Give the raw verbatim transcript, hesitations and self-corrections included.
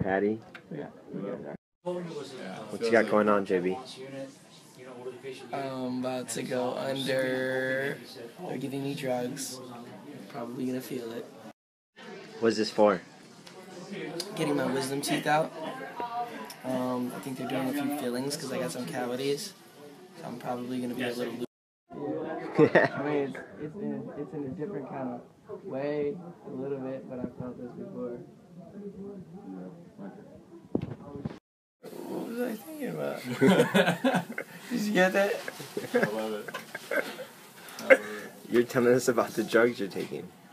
Patty. Yeah. What you got going on, J B? I'm about to go under. They're giving me drugs. Probably gonna feel it. What's this for? Getting my wisdom teeth out. Um, I think they're doing a few fillings because I got some cavities. So I'm probably gonna be a little loose. I mean, it's, it's in it's in a different kind of way, a little bit, but I've felt this before. What was I thinking about? Did you get that? I love it. I love it. You're telling us about the drugs you're taking.